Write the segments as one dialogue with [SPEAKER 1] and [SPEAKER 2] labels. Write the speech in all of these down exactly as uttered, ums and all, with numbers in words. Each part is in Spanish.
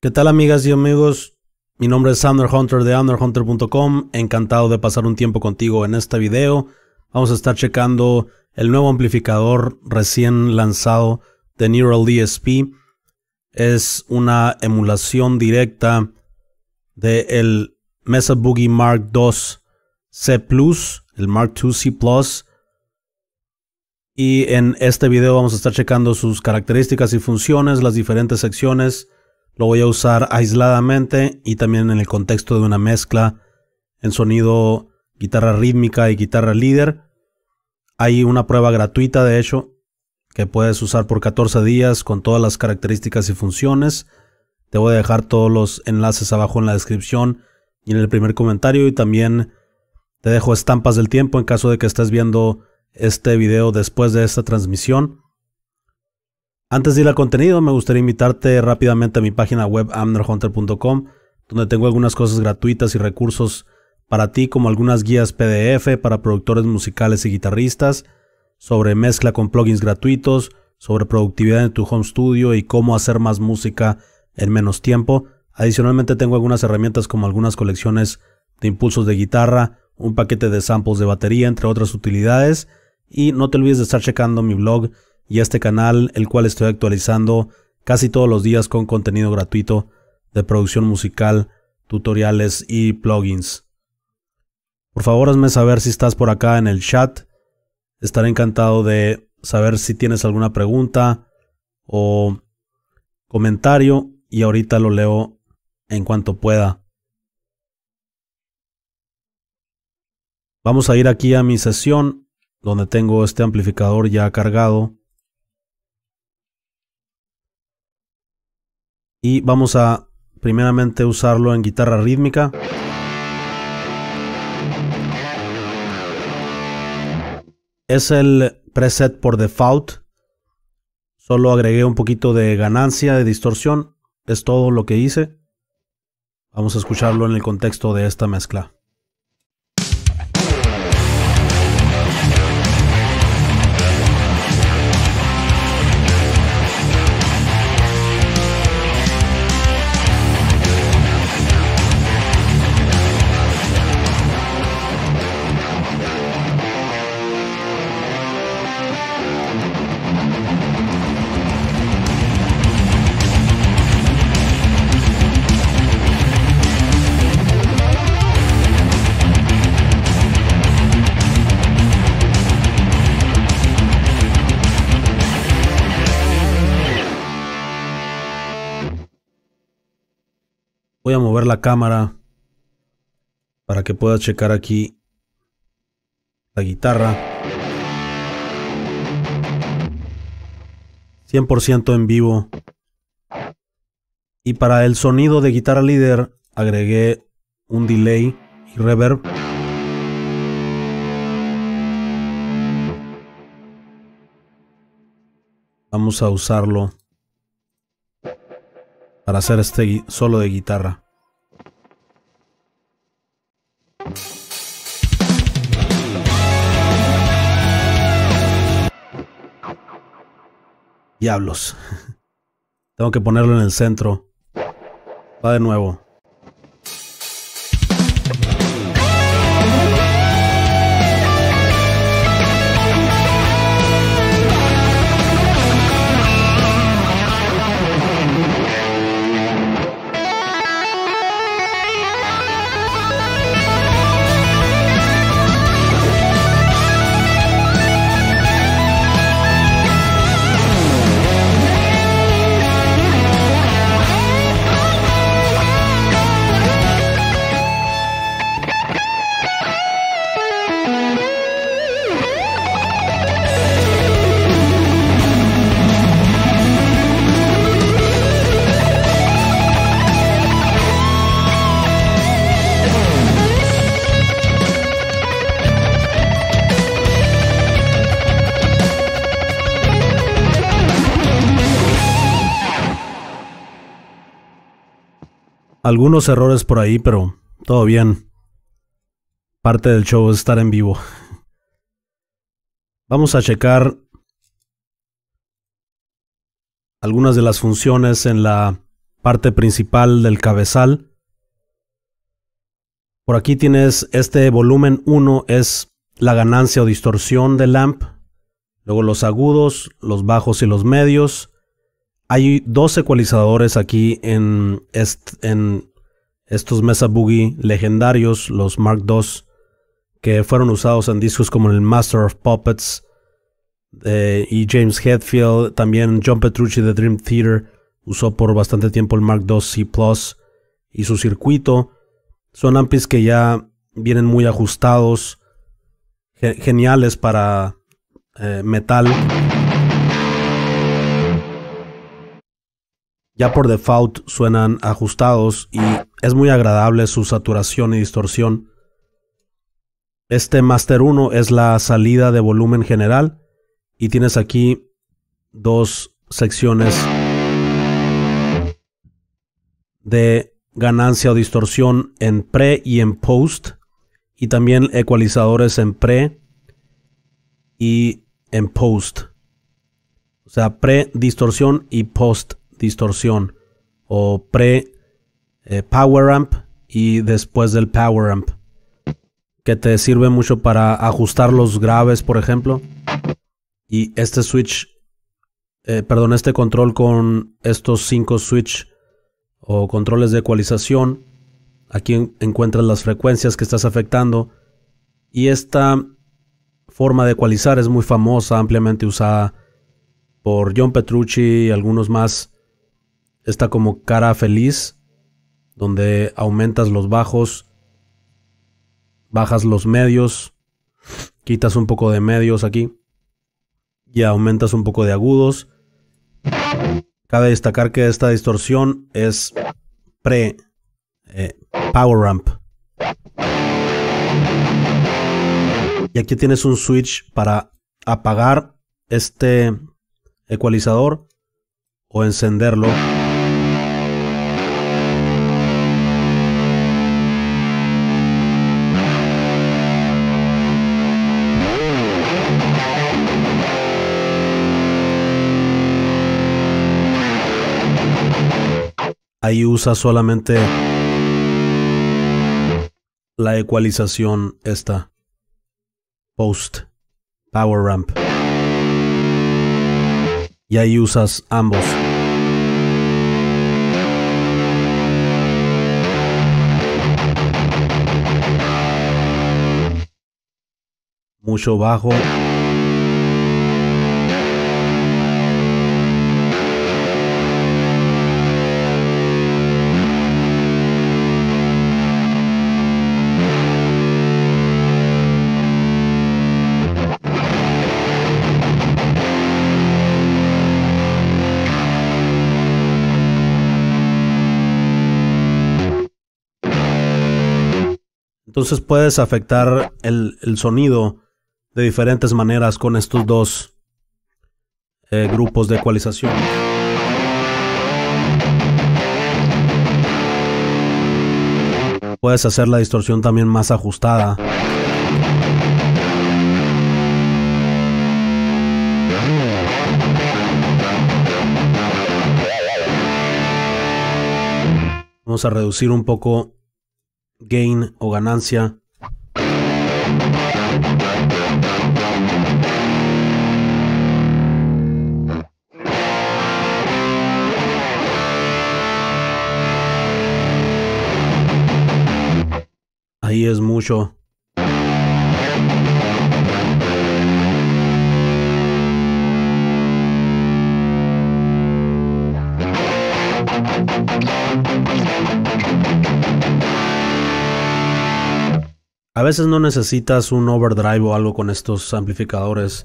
[SPEAKER 1] ¿Qué tal, amigas y amigos? Mi nombre es Sound Hunter de sound hunter punto com. Encantado de pasar un tiempo contigo en este video. Vamos a estar checando el nuevo amplificador recién lanzado de Neural D S P. Es una emulación directa del Mesa Boogie Mark dos C plus, el Mark dos C plus. Y en este video vamos a estar checando sus características y funciones, las diferentes secciones. Lo voy a usar aisladamente y también en el contexto de una mezcla en sonido guitarra rítmica y guitarra líder. Hay una prueba gratuita, de hecho, que puedes usar por catorce días con todas las características y funciones. Te voy a dejar todos los enlaces abajo en la descripción y en el primer comentario, y también te dejo estampas del tiempo en caso de que estés viendo este video después de esta transmisión. Antes de ir al contenido, me gustaría invitarte rápidamente a mi página web sound hunter punto com, donde tengo algunas cosas gratuitas y recursos para ti, como algunas guías P D F para productores musicales y guitarristas, sobre mezcla con plugins gratuitos, sobre productividad en tu home studio y cómo hacer más música en menos tiempo. Adicionalmente tengo algunas herramientas como algunas colecciones de impulsos de guitarra, un paquete de samples de batería, entre otras utilidades. Y no te olvides de estar checando mi blog y este canal, el cual estoy actualizando casi todos los días con contenido gratuito de producción musical, tutoriales y plugins. Por favor, hazme saber si estás por acá en el chat. Estaré encantado de saber si tienes alguna pregunta o comentario, y ahorita lo leo en cuanto pueda. Vamos a ir aquí a mi sesión, donde tengo este amplificador ya cargado. Y vamos a primeramente usarlo en guitarra rítmica. Es el preset por default. Solo agregué un poquito de ganancia, de distorsión. Es todo lo que hice. Vamos a escucharlo en el contexto de esta mezcla. Voy a mover la cámara para que puedas checar aquí la guitarra. cien por ciento en vivo. Y para el sonido de guitarra líder agregué un delay y reverb. Vamos a usarlo para hacer este solo de guitarra. Diablos. Tengo que ponerlo en el centro. Va de nuevo. Algunos errores por ahí, pero todo bien. Parte del show es estar en vivo. Vamos a checar algunas de las funciones en la parte principal del cabezal. Por aquí tienes este volumen uno, es la ganancia o distorsión del amp. Luego los agudos, los bajos y los medios. Hay dos ecualizadores aquí en, est en estos Mesa Boogie legendarios, los Mark dos, que fueron usados en discos como el Master of Puppets eh, y James Hetfield. También John Petrucci de Dream Theater usó por bastante tiempo el Mark dos C Plus y su circuito. Son amplis que ya vienen muy ajustados, ge geniales para eh, metal. Ya por default suenan ajustados y es muy agradable su saturación y distorsión. Este Master uno es la salida de volumen general y tienes aquí dos secciones de ganancia o distorsión en pre y en post, y también ecualizadores en pre y en post, o sea, pre distorsión y post distorsión, o pre eh, power amp y después del power amp, que te sirve mucho para ajustar los graves, por ejemplo. Y este switch eh, perdón, este control con estos cinco switch o controles de ecualización, aquí en encuentras las frecuencias que estás afectando, y esta forma de ecualizar es muy famosa, ampliamente usada por John Petrucci y algunos más. Está como cara feliz, donde aumentas los bajos, bajas los medios, quitas un poco de medios aquí y aumentas un poco de agudos. Cabe destacar que esta distorsión es pre eh, power amp. Y aquí tienes un switch para apagar este ecualizador o encenderlo. Ahí usa solamente la ecualización esta post power ramp, y ahí usas ambos. Mucho bajo. Entonces puedes afectar el, el sonido de diferentes maneras con estos dos eh, grupos de ecualización. Puedes hacer la distorsión también más ajustada. Vamos a reducir un poco gain o ganancia. Ahí es mucho. A veces no necesitas un overdrive o algo con estos amplificadores.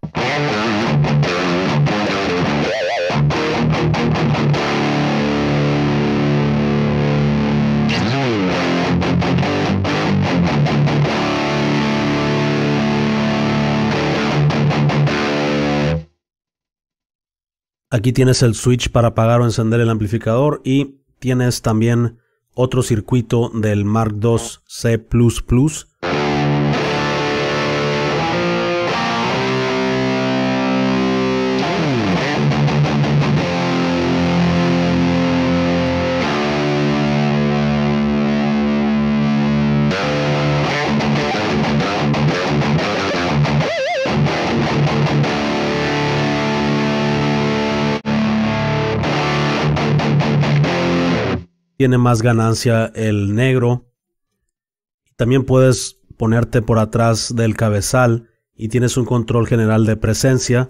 [SPEAKER 1] Aquí tienes el switch para apagar o encender el amplificador, y tienes también otro circuito del Mark dos C plus plus. tiene más ganancia el negro. También puedes ponerte por atrás del cabezal y tienes un control general de presencia.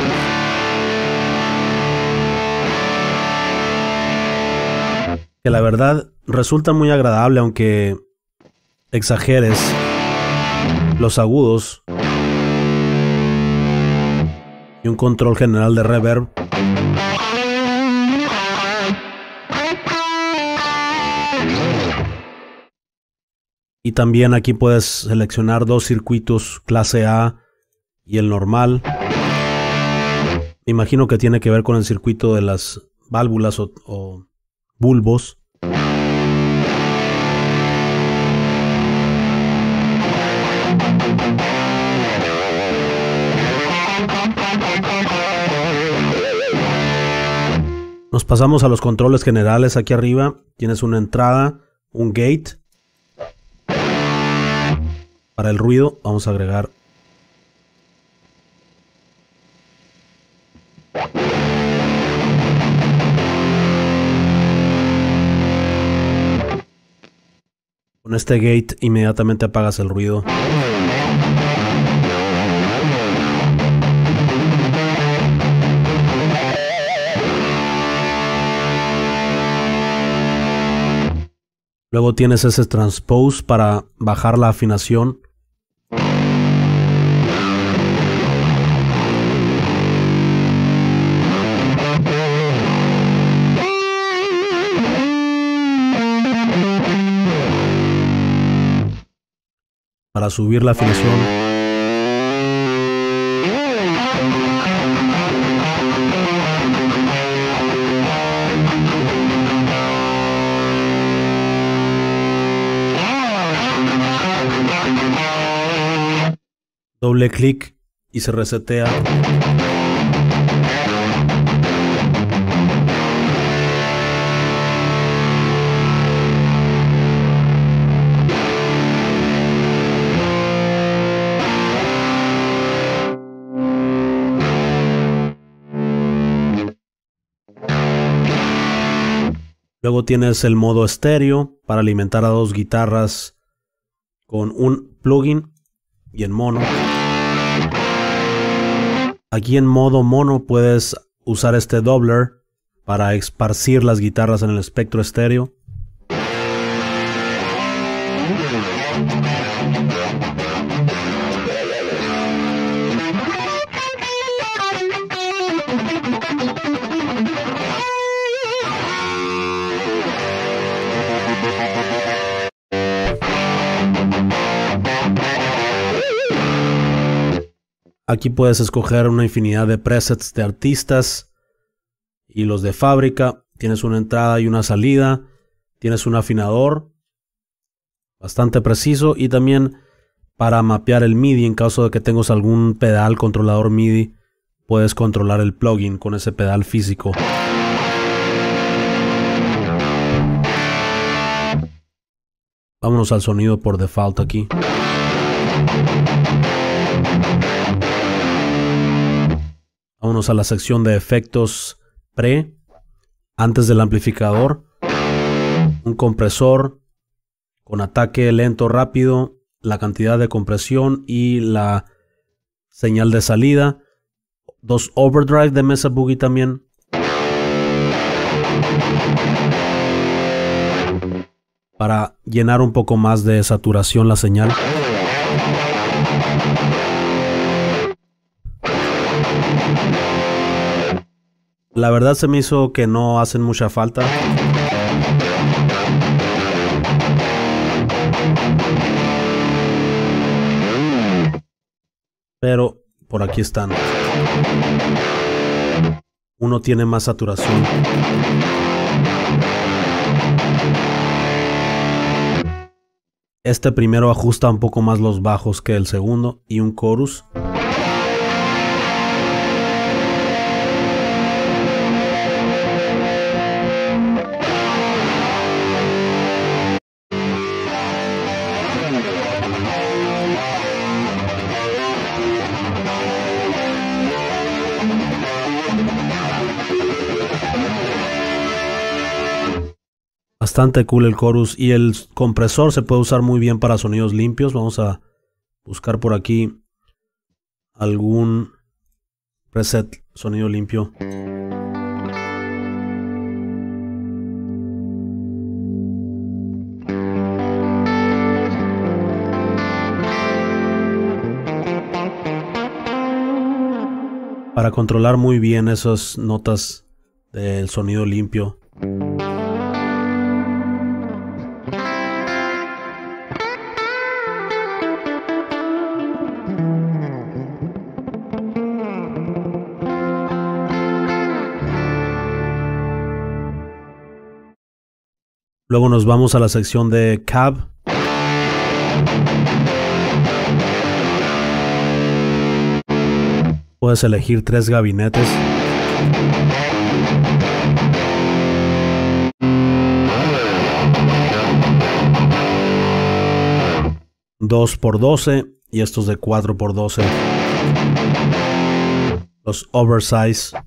[SPEAKER 1] Que la verdad resulta muy agradable, aunque exageres los agudos. Y un control general de reverb. Y también aquí puedes seleccionar dos circuitos clase A y el normal. Me imagino que tiene que ver con el circuito de las válvulas o, o bulbos. Nos pasamos a los controles generales. Aquí arriba tienes una entrada, un gate. Para el ruido vamos a agregar con este gate inmediatamente apagas el ruido. Luego tienes ese transpose para bajar la afinación. Para subir la afinación. Doble clic y se resetea. Luego tienes el modo estéreo para alimentar a dos guitarras con un plugin y en mono. Aquí en modo mono puedes usar este doubler para esparcir las guitarras en el espectro estéreo. Aquí puedes escoger una infinidad de presets de artistas y los de fábrica. Tienes una entrada y una salida. Tienes un afinador bastante preciso y también para mapear el MIDI. En caso de que tengas algún pedal controlador MIDI, puedes controlar el plugin con ese pedal físico. Vámonos al sonido por default aquí. Vámonos a la sección de efectos pre, antes del amplificador, un compresor con ataque lento rápido, la cantidad de compresión y la señal de salida, dos overdrive de Mesa Boogie también. Para llenar un poco más de saturación la señal. La verdad se me hizo que no hacen mucha falta. Pero por aquí están. Uno tiene más saturación. Este primero ajusta un poco más los bajos que el segundo y un chorus. Bastante cool el chorus. Y el compresor se puede usar muy bien para sonidos limpios. Vamos a buscar por aquí algún preset sonido limpio. Para controlar muy bien esas notas del sonido limpio. Luego nos vamos a la sección de cab. Puedes elegir tres gabinetes. dos por doce y estos de cuatro por doce. Los oversize.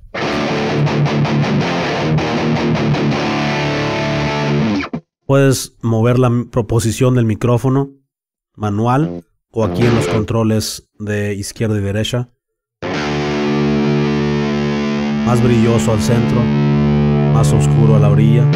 [SPEAKER 1] Puedes mover la posición del micrófono manual o aquí en los controles de izquierda y derecha. Más brilloso al centro, más oscuro a la orilla.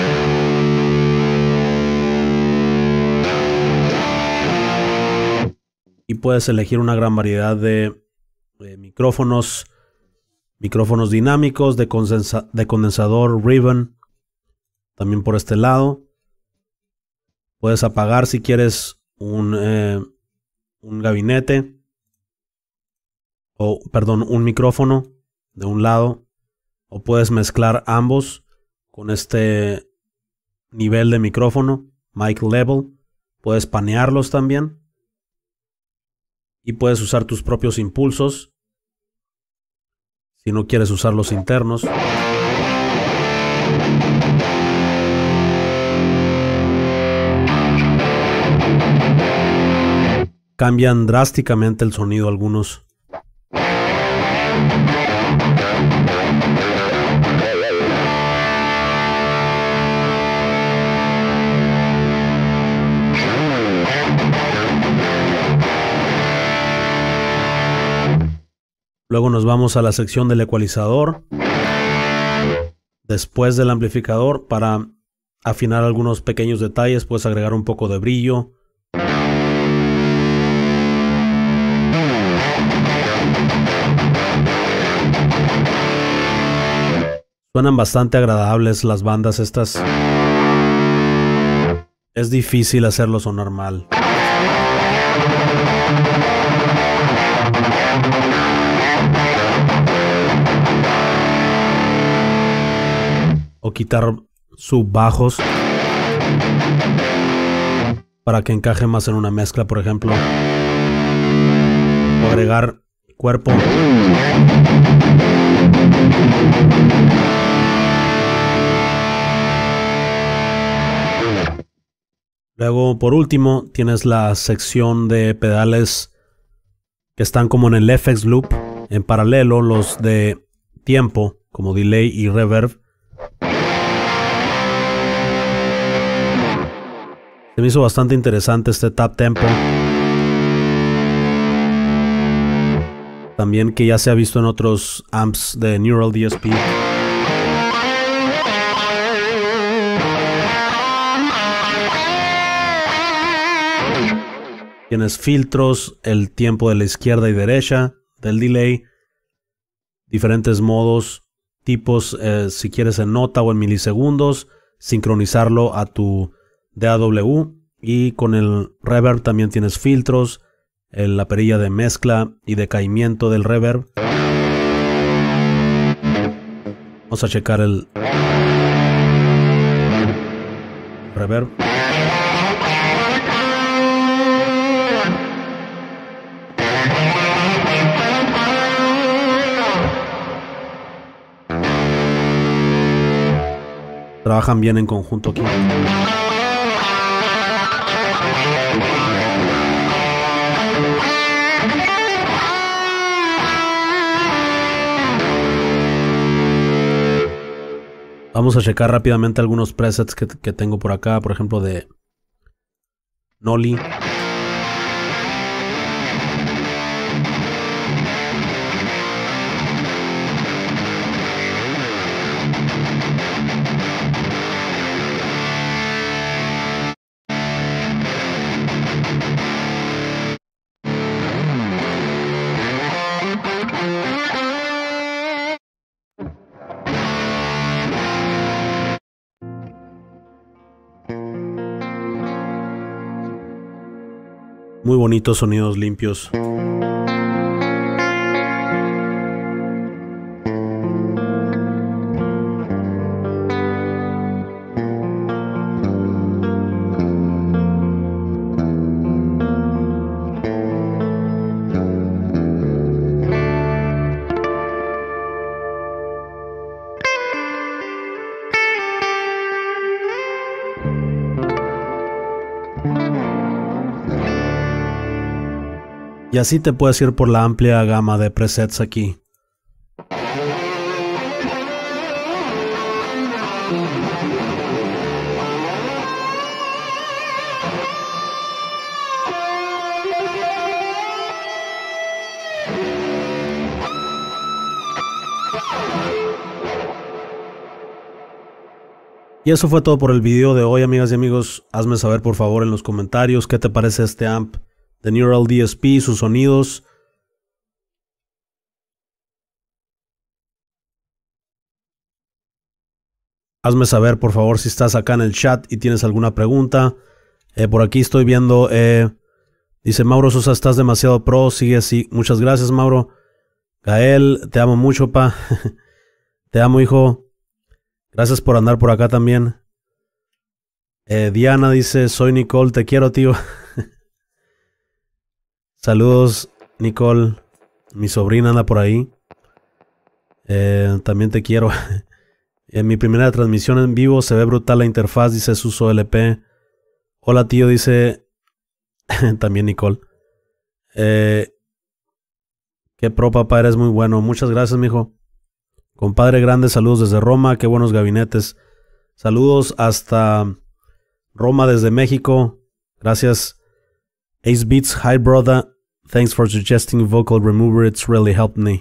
[SPEAKER 1] Y puedes elegir una gran variedad de, de micrófonos, micrófonos dinámicos, de, condensa, de condensador Ribbon, también por este lado. Puedes apagar si quieres un, eh, un gabinete, o perdón, un micrófono de un lado. O puedes mezclar ambos con este nivel de micrófono, mic level. Puedes panearlos también. Y puedes usar tus propios impulsos si no quieres usar los internos. Cambian drásticamente el sonido algunos. Luego nos vamos a la sección del ecualizador. Después del amplificador, para afinar algunos pequeños detalles, puedes agregar un poco de brillo. Suenan bastante agradables las bandas estas. Es difícil hacerlo sonar mal. O quitar subbajos para que encaje más en una mezcla, por ejemplo. O agregar cuerpo. Luego, por último, tienes la sección de pedales que están como en el F X Loop. En paralelo, los de tiempo, como delay y reverb. Se me hizo bastante interesante este tap tempo. También que ya se ha visto en otros amps de Neural D S P. Tienes filtros, el tiempo de la izquierda y derecha del delay, diferentes modos, tipos, eh, si quieres en nota o en milisegundos, sincronizarlo a tu D A W, y con el reverb también tienes filtros, el, la perilla de mezcla y decaimiento del reverb. Vamos a checar el reverb. Trabajan bien en conjunto aquí. Vamos a checar rápidamente algunos presets que, que tengo por acá, por ejemplo de Noli. Muy bonitos sonidos limpios. Y así te puedes ir por la amplia gama de presets aquí. Y eso fue todo por el video de hoy, amigas y amigos. Hazme saber por favor en los comentarios qué te parece este amp de Neural D S P, sus sonidos. Hazme saber por favor si estás acá en el chat y tienes alguna pregunta. Eh, por aquí estoy viendo, eh, dice Mauro Sosa, estás demasiado pro, sigue así. Muchas gracias, Mauro. Gael, te amo mucho, pa. Te amo, hijo. Gracias por andar por acá también. Eh, Diana dice, soy Nicole, te quiero, tío. Saludos, Nicole. Mi sobrina anda por ahí. Eh, también te quiero. En mi primera transmisión en vivo se ve brutal la interfaz, dice Suso L P. Hola, tío, dice también Nicole. Eh, qué pro, papá, eres muy bueno. Muchas gracias, mijo. Compadre grande, saludos desde Roma. Qué buenos gabinetes. Saludos hasta Roma desde México. Gracias. Ace Beats, hi brother. Thanks for suggesting vocal remover. It's really helped me.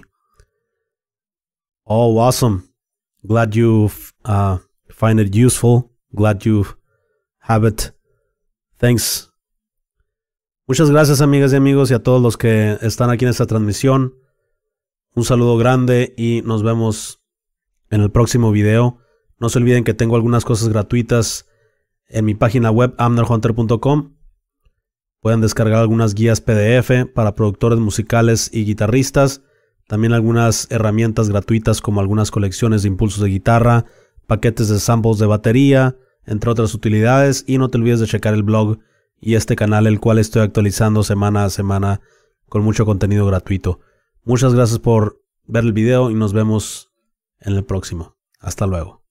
[SPEAKER 1] Oh, awesome. Glad you uh, find it useful. Glad you have it. Thanks. Muchas gracias, amigas y amigos, y a todos los que están aquí en esta transmisión. Un saludo grande y nos vemos en el próximo video. No se olviden que tengo algunas cosas gratuitas en mi página web amner hunter punto com. Pueden descargar algunas guías P D F para productores musicales y guitarristas. También algunas herramientas gratuitas como algunas colecciones de impulsos de guitarra, paquetes de samples de batería, entre otras utilidades. Y no te olvides de checar el blog y este canal, el cual estoy actualizando semana a semana con mucho contenido gratuito. Muchas gracias por ver el video y nos vemos en el próximo. Hasta luego.